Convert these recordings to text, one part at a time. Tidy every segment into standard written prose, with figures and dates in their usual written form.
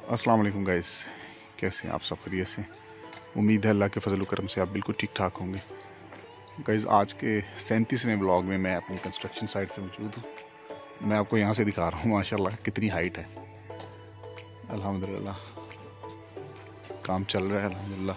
अस्सलाम वालेकुम गाइस, कैसे हैं आप सब? खैरियत से? उम्मीद है अल्लाह के फजल करम से आप बिल्कुल ठीक ठाक होंगे। गाइस, आज के 37वें ब्लॉग में मैं अपनी कंस्ट्रक्शन साइट पे मौजूद हूँ। मैं आपको यहाँ से दिखा रहा हूँ माशाल्लाह कितनी हाइट है। अल्हम्दुलिल्लाह काम चल रहा है अल्हम्दुलिल्लाह।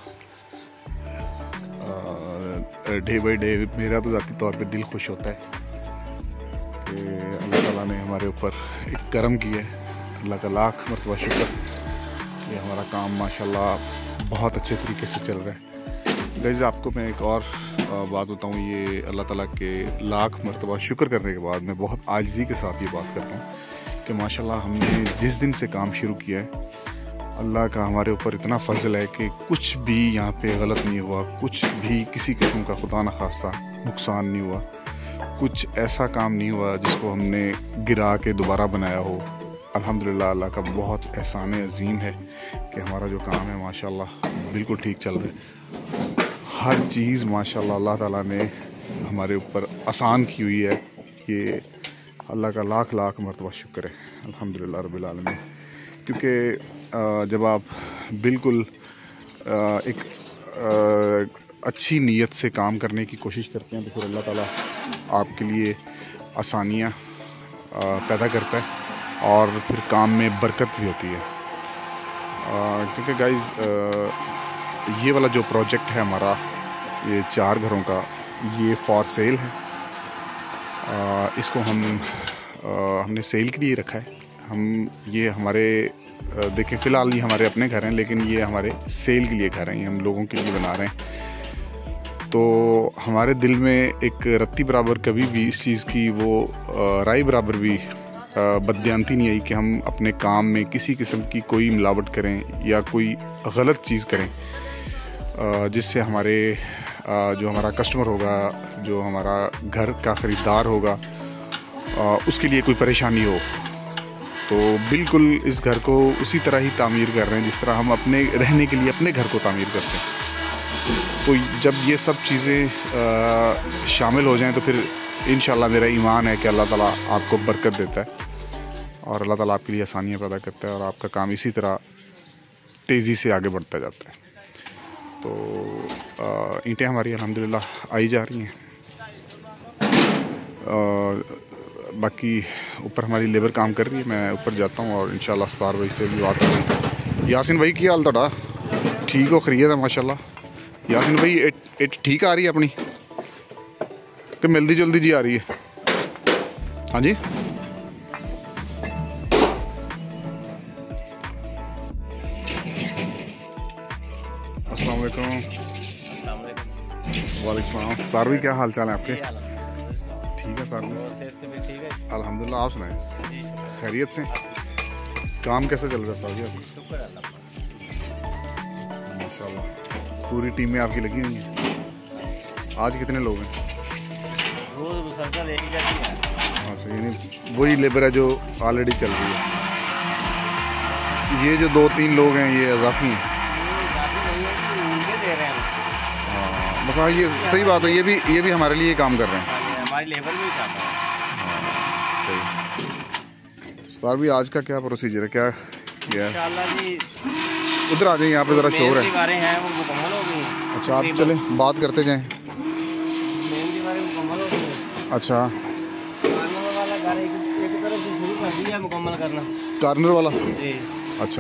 डे बाई डे मेरा तो ज़ाती तौर पे दिल खुश होता है कि अल्लाह ताला ने हमारे ऊपर एक करम किया है। अल्लाह का लाख मरतबा शुक्र। ये हमारा काम माशाल्लाह बहुत अच्छे तरीके से चल रहा है। गाइस, आपको मैं एक और बात बताऊँ, ये अल्लाह ताला के लाख मरतबा शुक्र करने के बाद मैं बहुत आजिज़ी के साथ ये बात करता हूँ कि माशाल्लाह हमने जिस दिन से काम शुरू किया है, अल्लाह का हमारे ऊपर इतना फजल है कि कुछ भी यहाँ पे गलत नहीं हुआ, कुछ भी किसी किस्म का खुदा न खास्ता नुकसान नहीं हुआ, कुछ ऐसा काम नहीं हुआ जिसको हमने गिरा के दोबारा बनाया हो। अल्हम्दुलिल्लाह अल्लाह का बहुत एहसान अजीम है कि हमारा जो काम है माशाल्लाह बिल्कुल ठीक चल रहा है। हर चीज़ माशाल्लाह अल्लाह ताला ने हमारे ऊपर आसान की हुई है। ये अल्लाह का लाख लाख मरतबा शुक्र है अल्हम्दुलिल्लाह रब्बिल आलमीन। क्योंकि जब आप बिल्कुल एक अच्छी नीयत से काम करने की कोशिश करते हैं तो फिर अल्लाह ताला आपके लिए आसानियाँ पैदा करता है और फिर काम में बरकत भी होती है। क्योंकि गाइस, ये वाला जो प्रोजेक्ट है हमारा, ये 4 घरों का, ये फॉर सेल है। इसको हमने सेल के लिए रखा है। हम ये हमारे देखें फ़िलहाल ये हमारे अपने घर हैं, लेकिन ये हमारे सेल के लिए घर हैं, ये हम लोगों के लिए बना रहे हैं। तो हमारे दिल में एक रत्ती बराबर कभी भी इस चीज़ की वो राई बराबर भी बददियांती नहीं आई कि हम अपने काम में किसी किस्म की कोई मिलावट करें या कोई गलत चीज़ करें जिससे हमारे जो हमारा कस्टमर होगा, जो हमारा घर का ख़रीदार होगा, उसके लिए कोई परेशानी हो। तो बिल्कुल इस घर को उसी तरह ही तामीर कर रहे हैं जिस तरह हम अपने रहने के लिए अपने घर को तामीर करते हैं। तो जब ये सब चीज़ें शामिल हो जाएं तो फिर इंशाल्लाह मेरा ईमान है कि अल्लाह ताला आपको बरकत देता है और अल्लाह ताला आपके लिए आसानियाँ पैदा करता है और आपका काम इसी तरह तेज़ी से आगे बढ़ता जाता है। तो ईंटें हमारी अल्हम्दुलिल्लाह आई जा रही हैं। बाकी ऊपर हमारी लेबर काम कर रही है। मैं ऊपर जाता हूँ और इंशाल्लाह सतार भाई से भी बात करूँ। यासिन भाई की हाल तोड़ा? ठीक हो, खरीद है माशाल्लाह। यासिन भाई इट ठीक आ रही है अपनी कि मिलती जुलती जी आ रही है? हाँ जी, अस्सलाम वालेकुम। वालेकुम सलाम। सतार भाई क्या हाल चाल है आपके? ठीक है सर, अल्हम्दुलिल्लाह। आप सुनाए खैरियत से? काम कैसा चल रहा है सर जी? माशाल्लाह पूरी टीम में आपकी लगी हुई है। आज कितने लोग हैं? अच्छा, यानी वही लेबर है जो ऑलरेडी चल रही है। ये जो 2-3 लोग हैं ये इजाफी हैं। हाँ बस, हाँ ये सही बात है। ये भी हमारे लिए काम कर रहे हैं, हमारी लेबर में जाता है। सर भी आज का क्या प्रोसीजर है, क्या किया है? उधर आ जाइए, यहाँ पे ज़रा शोर है। अच्छा, आप चलें बात करते जाएं। अच्छा, मुकम्मल करना कार्नर वाला। अच्छा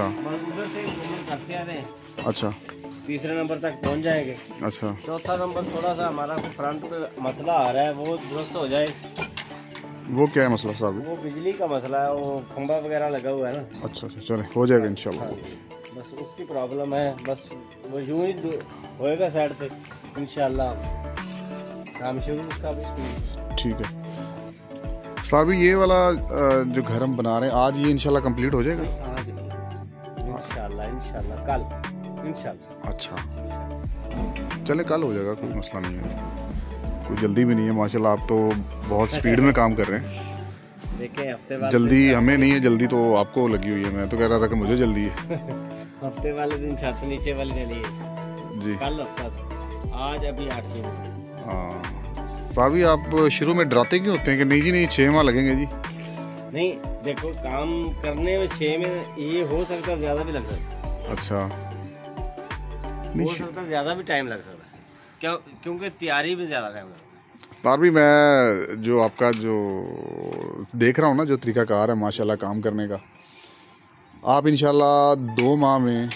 अच्छा, तीसरे नंबर तक पहुंच जाएंगे। अच्छा, चौथा नंबर थोड़ा सा हमारा फ्रंट पे मसला आ रहा है, वो दुरुस्त हो जाए। वो क्या है मसला साहब? वो बिजली का मसला है, वो खंभा वगैरह लगा हुआ है ना। अच्छा अच्छा, चले हो जाएगा इंशाल्लाह। बस उसकी प्रॉब्लम है, बस वो यूं ही होएगा साइड पे, इंशाल्लाह काम शुरू उसका भी। ठीक है सर भी, ये वाला जो घर हम बना रहे हैं आज ये इंशाल्लाह कंप्लीट हो जाएगा? आज इंशाल्लाह कल इंशाल्लाह। अच्छा चले, कल हो जाएगा, कोई मसला नहीं है, कोई जल्दी भी नहीं है। माशाल्लाह आप तो बहुत स्पीड में काम कर रहे हैं। देखें हफ्ते बाद जल्दी हमें नहीं है, जल्दी तो आपको लगी हुई है। मैं तो कह रहा था कि मुझे जल्दी है। हफ्ते वाले दिन छत नीचे वाली डली है जी, कल हफ्ता था, आज अभी 8 दिन। हाँ सर भी, आप शुरू में डराते क्यों होते हैं कि नहीं जी नहीं 6 माह लगेंगे जी? नहीं देखो, काम करने में 6 में ये हो सकता है, ज्यादा भी लग सकता है। अच्छा, हो सकता है ज्यादा भी टाइम लग सकता है, क्यों? क्योंकि तैयारी में ज्यादा टाइम लगता है। उस्ताद भी मैं जो आपका जो देख रहा हूँ ना, जो तरीकाकार है माशाल्लाह काम करने का, आप इंशाल्लाह 2 माह में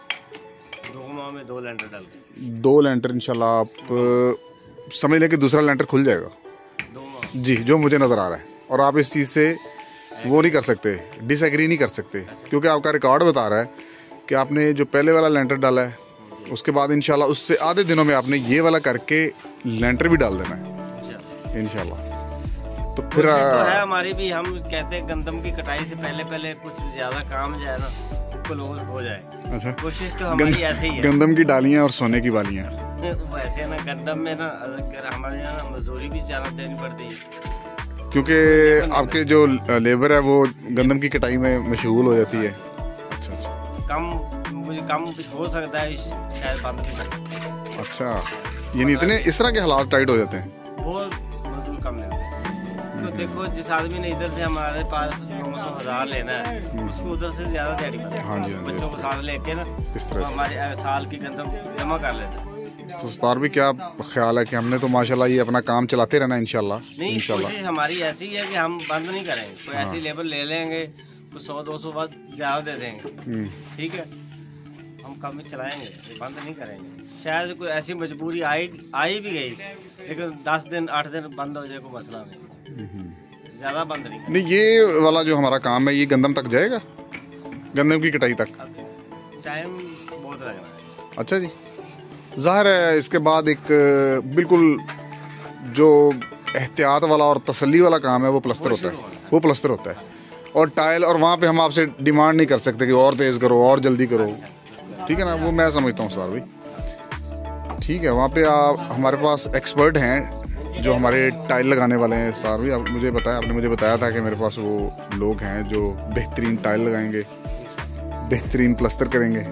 2 लेंटर डाल के 2 लेंटर इंशाल्लाह आप समझ लें कि दूसरा लेंटर खुल जाएगा 2 माह। जी, जो मुझे नज़र आ रहा है। और आप इस चीज़ से वो नहीं कर सकते, डिसएग्री नहीं कर सकते, क्योंकि आपका रिकॉर्ड बता रहा है कि आपने जो पहले वाला लेंटर डाला है, उसके बाद इंशाल्लाह उससे आधे दिनों में आपने ये वाला करके लेंटर भी डाल देना है इंशाल्लाह। तो फिर तो है हमारी भी, हम कहते हैं गंदम की कटाई से पहले कुछ ज्यादा काम जो है ना क्लोज हो जाए। अच्छा, कोशिश तो हमारी ऐसे ही है। गंदम की डालियाँ और सोने की वालियाँ। वैसे ना गंदम में ना अगर हमारे यहाँ ना मजदूरी भी ज्यादा देनी पड़ती है, क्योंकि आपके जो लेबर है वो गंदम की कटाई में मशगूल हो जाती है। अच्छा अच्छा, मुझे कम हो सकता है शायद बंद भी नहीं। अच्छा, यानी इतने इस तरह के हालात टाइट हो जाते हैं, वो मजदूर कम लेते हैं। तो देखो, जिस आदमी ने इधर से हमारे पास 900,000 लेना है, उसको उधर से ज्यादा दिहाड़ी पड़ती है। हाँ जी, बच्चों को साथ लेके ना इस तरह से हमारे साल की गंदम जमा कर लेते हैं। तो उस्ताद भी क्या ख्याल है कि हमने तो माशाल्लाह ये अपना काम चलाते रहना इंशाल्लाह? नहीं, कोशिश हमारी ऐसी है कि हम बंद नहीं करेंगे। कोई ऐसी लेबर ले लेंगे तो 100-200 बार ज्यादा दे देंगे, ठीक है, हम कम ही चलाएंगे, बंद नहीं करेंगे। शायद कोई ऐसी मजबूरी आई भी गई, लेकिन 10 दिन 8 दिन बंद हो जाए, कोई मसला नहीं, ज्यादा बंद नहीं। ये वाला जो हमारा काम है ये गंदम तक जाएगा, गंदम की कटाई तक? टाइम बहुत लगना है। अच्छा जी, ज़ाहिर है इसके बाद एक बिल्कुल जो एहतियात वाला और तसल्ली वाला काम है वो प्लस्तर होता है, वो प्लस्तर होता है और टाइल, और वहाँ पे हम आपसे डिमांड नहीं कर सकते कि और तेज़ करो और जल्दी करो, ठीक है ना, वो मैं समझता हूँ सर भाई। ठीक है, वहाँ पे आप हमारे पास एक्सपर्ट हैं जो हमारे टाइल लगाने वाले हैं सर भी। आप मुझे बताया, आपने मुझे बताया था कि मेरे पास वो लोग हैं जो बेहतरीन टाइल लगाएंगे, बेहतरीन प्लस्तर करेंगे।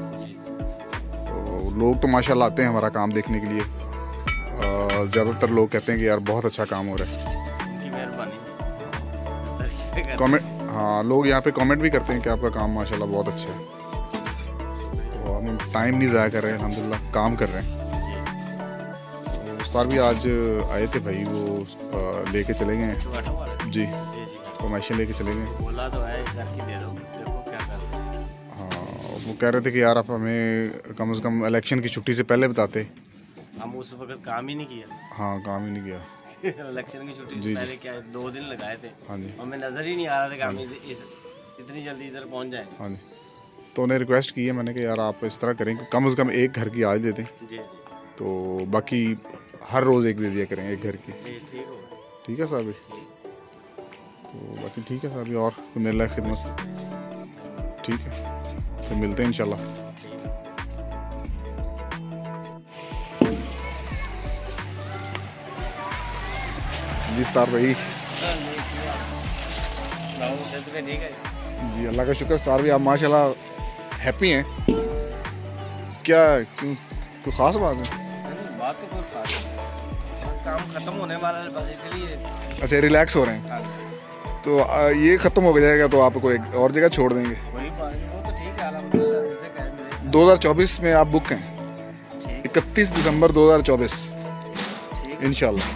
लोग तो माशाल्लाह आते हैं हमारा काम देखने के लिए, ज़्यादातर लोग कहते हैं कि यार बहुत अच्छा काम हो रहा है, उनकी मेहरबानी। कमेंट, हाँ, लोग यहाँ पे कमेंट भी करते हैं कि आपका काम माशाल्लाह बहुत अच्छा है। तो हम टाइम नहीं ज़ाया कर रहे हैं, अल्हम्दुलिल्लाह काम कर रहे हैं। तो उस्ताद भी आज आए थे भाई, वो लेके चले गए हैं जी, फरमाइशें लेके चले गए। बोला तो है घर की दे दो, देखो क्या कर रहे हैं। वो कह रहे थे कि यार आप हमें कम से कम इलेक्शन की छुट्टी से पहले बताते। हम उस वक्त काम ही नहीं किया। हाँ, काम ही नहीं किया। इलेक्शन की छुट्टी से पहले क्या 2 दिन लगाए थे। हाँ जी, हमें नजर ही नहीं आ रहा था कि हम इतनी जल्दी इधर पहुंच जाएंगे। हाँ जी, तो उन्हें रिक्वेस्ट की है मैंने कि यार आप इस तरह करें कि कम से कम एक घर की आज दे दें, जी, तो बाकी हर रोज़ एक दे दिया करें एक घर की। ठीक होगा। ठीक है साहब, तो बाकी ठीक है साहब, और मिल रहा है खिदमत। ठीक है, तो मिलते हैं इंशाल्लाह। जी स्टार भाई, ठीक है जी, अल्लाह का शुक्र स्टार भी, आप माशाल्लाह हैप्पी हैं क्या? क्यों, कोई ख़ास बात है? बात तो कोई खास नहीं, काम खत्म होने वाला है बस इसलिए। अच्छा, रिलैक्स हो रहे हैं, तो ये ख़त्म हो जाएगा तो आपको एक और जगह छोड़ देंगे। वही बात, वो तो ठीक है, अल्हम्दुलिल्लाह, जिसे कहें 2024 में आप बुक हैं, 31 दिसंबर 2024 इंशाल्लाह।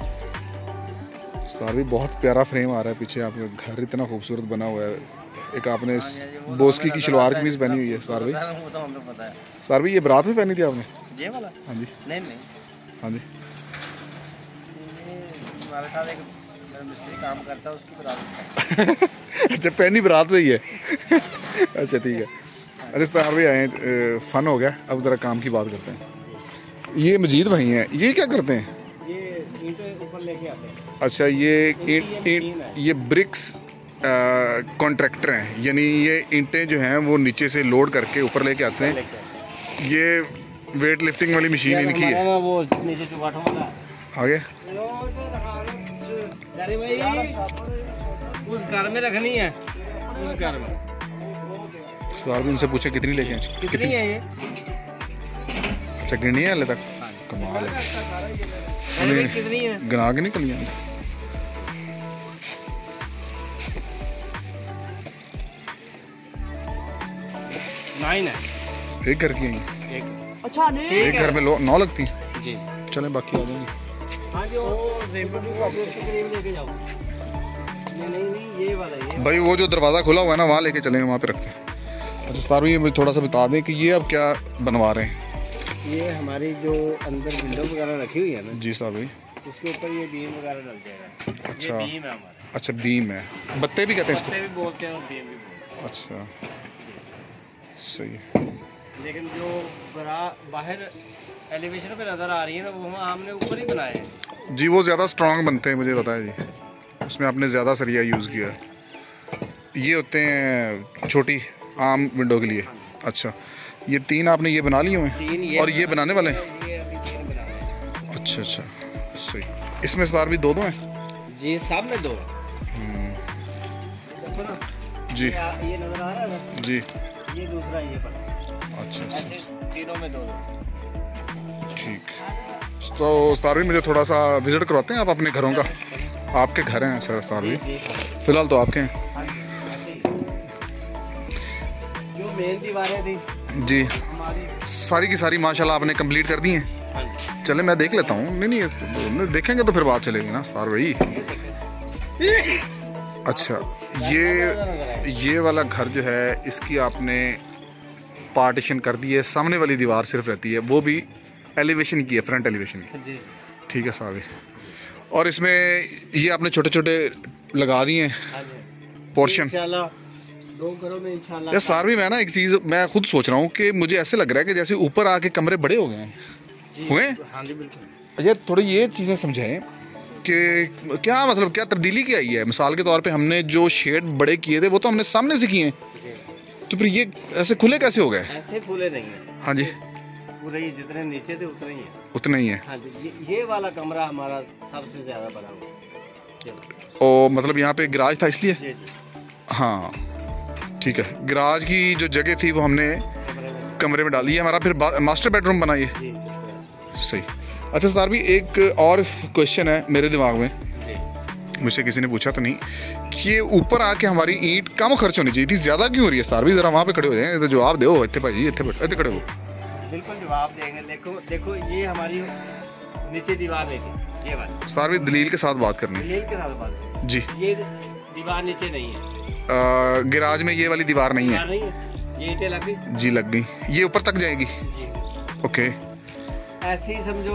सर भी बहुत प्यारा फ्रेम आ रहा है पीछे, आपका घर इतना खूबसूरत बना हुआ है। एक आपने बोस्की की शलवार कमीज पहनी हुई है सर भाई। वो तो हमें पता है। सर भाई, ये बारात में पहनी थी आपने? ये वाला? हाँ जी, नहीं, हाँ जी, हमारे साथ एक मिस्त्री काम करता है, उसकी बारात। अच्छा, पहनी बारात में ही है। अच्छा ठीक है। अच्छा सर भाई आए, फन हो गया, अब ज़रा काम की बात करते हैं। ये मजीद भाई हैं, ये क्या करते हैं? ये ईंटें ऊपर लेके आते हैं। अच्छा, ये ब्रिक्स कॉन्ट्रैक्टर हैं, यानी ये ईंटें जो हैं वो नीचे से लोड करके ऊपर लेके आते हैं। ये वेट लिफ्टिंग वाली मशीन इनकी है। वो नीचे चुगाठों वाला आगे उस घर में रखनी है, उस घर में। सर भी उनसे पूछे कितनी लेके आए? कितनी है ये? अच्छा, गिनी है हाले तक? कमाल है, कितनी है? गना के निकली हैं। 9 है। एक घर की है ये? एक। अच्छा नहीं एक घर में 9 लगती हैं? जी। चलें बाकी आ जाएंगे। हाँ जी, वो रेमबो भी उसके करीब लेके जाओ। नहीं ये वाला ये। भाई वो जो दरवाज़ा खुला हुआ है ना, वहाँ लेके चलेंगे, वहाँ पे रखते हैं। अच्छा सर ये मुझे थोड़ा सा बता दें कि ये अब क्या बनवा रहे हैं? ये हमारी जो अंदर विंडो वगैरह रखी हुई है ना, जी साहब भाई, इसके ऊपर ये बीम वगैरह डल जाएगा। अच्छा। ये बीम है हमारा। अच्छा बीम है, बत्ते भी कहते हैं इसको? पत्ते भी बोलते हैं और बीम भी बोलते हैं। अच्छा सही है। लेकिन जो बाहर एलिवेशन पे नज़र आ रही है ना, वो हमने ऊपर ही बनाए हैं। जी वो ज़्यादा स्ट्रॉन्ग बनते हैं, मुझे बताया जी। उसमें आपने ज़्यादा सरिया यूज़ किया है। ये होते हैं छोटी आम विंडो के लिए। अच्छा ये 3 आपने ये बना लिए हुए हैं और ये बनाने वाले हैं? ये अभी 3 बना रहे हैं। अच्छा अच्छा सही। इसमें सर भी 2 हैं? जी सब में 2 देखो ना जी ये नज़र आ रहा है ना, जी। ये दूसरा ये बना। अच्छा ऐसे तीनों में 2 ठीक। तो सर भी मुझे थोड़ा सा विज़िट करवाते हैं आप अपने घरों का? आपके घर हैं सर भी? फ़िलहाल तो आपके हैं जो मेन दीवारें थी जी, हमारी। सारी की सारी माशाल्लाह आपने कंप्लीट कर दी हैं? चले मैं देख लेता हूँ। नहीं देखेंगे तो फिर बात चलेगी ना सर भाई। अच्छा ये वाला घर जो है इसकी आपने पार्टीशन कर दी है, सामने वाली दीवार सिर्फ रहती है, वो भी एलिवेशन की है, फ्रंट एलिवेशन की। ठीक है सर भाई। और इसमें ये आपने छोटे छोटे लगा दिए हैं पोर्शन? इंशाल्लाह 2 घरों में इंशाल्लाह। यार सर भी मैं ना एक चीज़ मैं खुद सोच रहा हूँ कि मुझे ऐसे लग रहा है कि जैसे ऊपर आके कमरे बड़े हो गए हैं। हुए? हाँ जी बिल्कुल। अच्छा थोड़ी ये चीज़ें समझाएं कि क्या मतलब क्या तब्दीली क्या आई है? मिसाल के तौर पे हमने जो शेड बड़े किए थे वो तो हमने सामने से किए हैं, तो फिर ये ऐसे खुले कैसे हो गए? ऐसे खुले नहीं है। हाँ जी पूरे ही जितने नीचे थे उतने ही है। उतना ही है। हाँ जी ये वाला कमरा हमारा सबसे ज़्यादा बड़ा हुआ। ओ मतलब यहाँ पे गराज था इसलिए? जी जी। हाँ ठीक है। गराज की जो जगह थी वो हमने कमरे में डाल दी है, हमारा फिर मास्टर बेडरूम बना ये। जी सही। अच्छा सर भी एक और क्वेश्चन है मेरे दिमाग में, मुझसे किसी ने पूछा तो नहीं कि ये ऊपर आके हमारी ईंट कम खर्च होनी चाहिए थी, ज़्यादा क्यों हो रही है सर भी? ज़रा वहाँ पे खड़े हो जाए तो जवाब दो। इतने भाई इतने खड़े हो। बिल्कुल जवाब देंगे। देखो ये हमारी नीचे दीवार नहीं थी, ये वाली। सर भी दलील के साथ बात करनी दलील के साथ बात जी। ये दीवार नीचे नहीं है, गैराज में ये वाली दीवार नहीं है? नहीं है। ये ईंटें लग गई जी लग गई। ये ऊपर तक जाएगी? जी। ओके। ऐसे ही समझो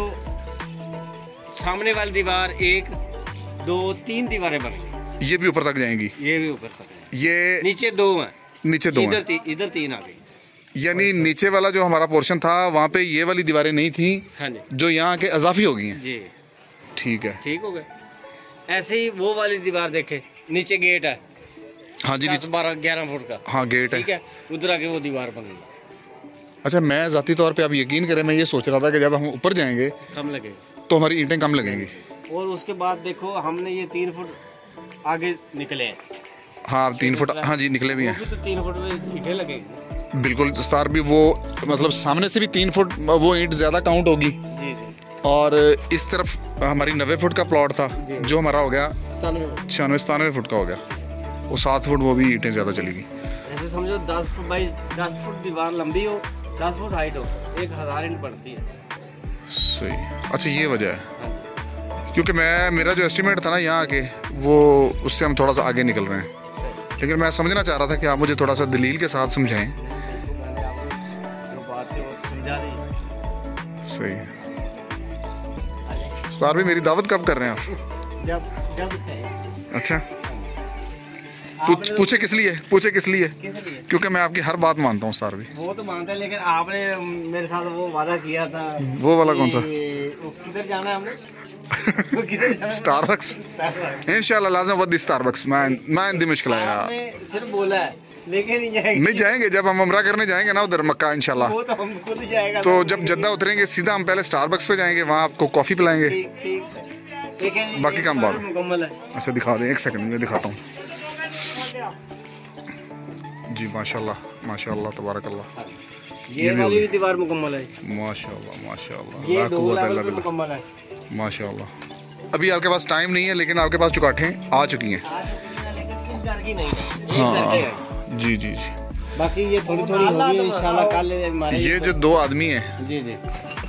सामने वाली दीवार 1 2 3 दीवारें बन गई। ये भी ऊपर तक जाएंगी? ये भी ऊपर तक है। ये नीचे 2 हैं। नीचे 2 हैं? इधर 3 आ गई। यानी नीचे वाला जो हमारा पोर्शन था वहाँ पे ये वाली दीवारें नहीं थी? हाँ जी। जो यहाँ के अजाफी हो गई हैं? जी ठीक है। ठीक हो गए। ऐसे ही वो वाली दीवार देखे, नीचे गेट है। हाँ जी 10 12 11 फुट का। हाँ गेट ठीक है। है, उधर आके वो दीवार बन गई। अच्छा मैं ज़ाती तौर पे आप यकीन करें, मैं ये सोच रहा था कि जब हम ऊपर जाएंगे कम लगे तो हमारी ईंटें कम लगेंगी। और उसके बाद देखो हमने ये 3 फुट आगे निकले हैं। हाँ 3 फुट हाँ जी निकले भी वो हैं। भी तो 3 फुट में ईंटें लगेंगी। बिल्कुल सर भी वो मतलब सामने से भी 3 फुट वो ईंट ज़्यादा काउंट होगी। जी जी। और इस तरफ हमारी 90 फुट का प्लॉट था जो हमारा हो गया 96-97 फुट का हो गया, वो 7 फुट वो भी ईंटें ज़्यादा चलेगी। ऐसे समझो 10 फुट बाई 10 फुट दीवार लंबी हो, 10 फुट हाइट हो, 1000 ईंट पड़ती है। सही। अच्छा ये वजह है, हाँ जी। क्योंकि मेरा जो एस्टिमेट था ना यहाँ के वो उससे हम थोड़ा सा आगे निकल रहे हैं, लेकिन मैं समझना चाह रहा था कि आप मुझे थोड़ा सा दलील के साथ समझाएं। मैंने आपको जो बात है वो समझा दी। सही है। सर भी मेरी दावत कब कर रहे हैं आप? जब अच्छा पूछे किस लिए? किस लिए? क्योंकि मैं आपकी हर बात मानता हूँ सर भी। वो तो मानते हैं, लेकिन आपने मेरे साथ वो वादा किया था। वो वाला कौन सा? वो किधर जाना है हमने? किधर जाना है? स्टारबक्स। इंशाल्लाह लाज़िम वदी स्टारबक्स। मैं इंदी मुश्किल है यार। आपने सिर्फ बोला है, लेकिन नहीं जाएंगे। जब हम उम्रा करने जाएंगे ना उधर मक्का इंशाल्लाह, वो तो हम खुद जाएगा। तो जब जद्दा उतरेंगे सीधा हम पहले स्टारबक्स पे जाएंगे, वहाँ आपको कॉफ़ी पिलाएंगे। ठीक। लेकिन बाकी काम बाद में। मुकम्मल है। अच्छा दिखा दें, 1 सेकंड में दिखाता हूँ जी। माशाल्लाह माशाल्लाह तबारकल्लाह। ये वाली भी दीवार मुकम्मल है। माशाल्लाह माशाल्लाह ये ला 2 कुव्वत लेवल इल्ला पे बिल्लाह। मुकम्मल है। माशाल्लाह। अभी आपके पास टाइम नहीं है, लेकिन आपके पास चुकाठें आ चुकी हैं। लेकिन इस घर की नहीं है। हाँ जी जी जी। बाकी ये थोड़ी थोड़ी होगी इंशाल्लाह कल हमारे। ये जो 2 आदमी हैं, जी जी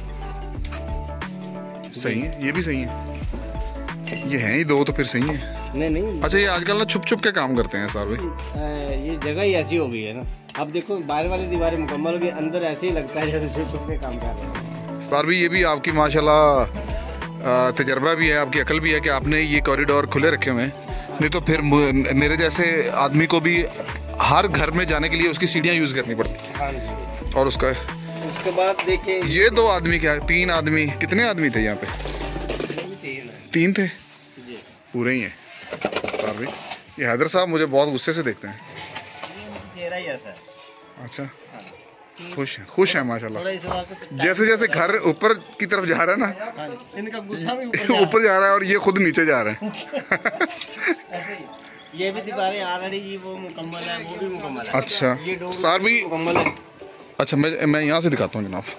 सही है, ये भी सही है, ये हैं ही 2 तो फिर सही है। नहीं अच्छा, ये आजकल ना छुप छुप के काम करते हैं सर भाई। ये जगह ही ऐसी हो गई है ना। अब देखो बाहर वाली दीवारें मुकम्मल हो गई, अंदर ऐसे ही लगता है जैसे छुप छुप के काम कर रहे हैं। सर भाई ये भी आपकी माशाल्लाह तजर्बा भी है, आपकी अकल भी है कि आपने ये कॉरिडोर खुले रखे हुए हैं, नहीं तो फिर मेरे जैसे आदमी को भी हर घर में जाने के लिए उसकी सीढ़ियाँ यूज़ करनी पड़ती। हाँ जी। और उसका उसके बाद देखिए ये 2 आदमी क्या, 3 आदमी, कितने आदमी थे यहाँ पे? 3 थे, जी पूरे ही हैं सर भाई। ये हैदर साहब मुझे बहुत गुस्से से देखते हैं। चेहरा ही ऐसा है। अच्छा, खुश है माशाल्लाह। थोड़ा इस बात पे जैसे जैसे घर ऊपर की तरफ जा रहा है ना, हाँ जी, इनका गुस्सा भी ऊपर जा रहा है और ये खुद नीचे जा रहे हैं। ऐसे ही। ये भी दीवारें ऑलरेडी ये वो मुकम्मल है, वो भी मुकम्मल है। अच्छा ये डोर सर भी मुकम्मल है। अच्छा, मैं यहाँ से दिखाता हूँ जनाब।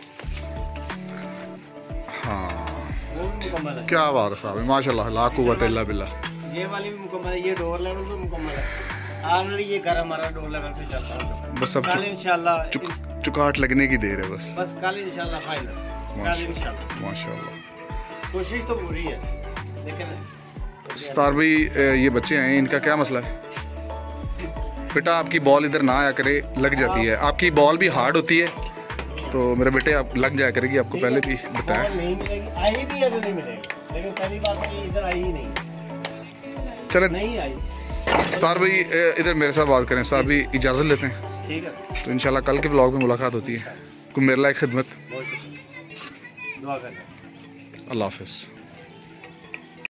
हाँ, वो भी मुकम्मल है। क्या बात है साहब, माशाल्लाह, ला कुव्वत इल्ला बिल्लाह। ये वाली भी मुकम्मल है, ये डोर लेवल पे मुकम्मल है। ऑलरेडी ये घर हमारा डोर लेवल पे चल रहा है। बस अब कल इंशाल्लाह चुकाट लगने की देर है बस। बस कल इंशाल्लाह फाइनल। कल इंशाल्लाह माशाल्लाह। कोशिश तो पूरी है, लेकिन सतार भाई ये बच्चे हैं, इनका क्या मसला है? बेटा आपकी बॉल इधर ना आया करे, लग जाती है। आपकी बॉल भी हार्ड होती है, तो मेरे बेटे आप लग जाया करेगी, आपको पहले भी बताया। बॉल नहीं मिलेगी, आई भी है तो नहीं मिलेगी, लेकिन पहली बात है इधर आई ही नहीं, चले नहीं आई। सतार भाई इधर मेरे साथ बात करें। सतार भाई इजाज़त लेते हैं, ठीक है, तो इंशाल्लाह कल के व्लॉग में मुलाकात होती है। कोई मेरे लायक खिदमत। बहुत शुक्रिया, दुआ करना। अल्लाह हाफिज़।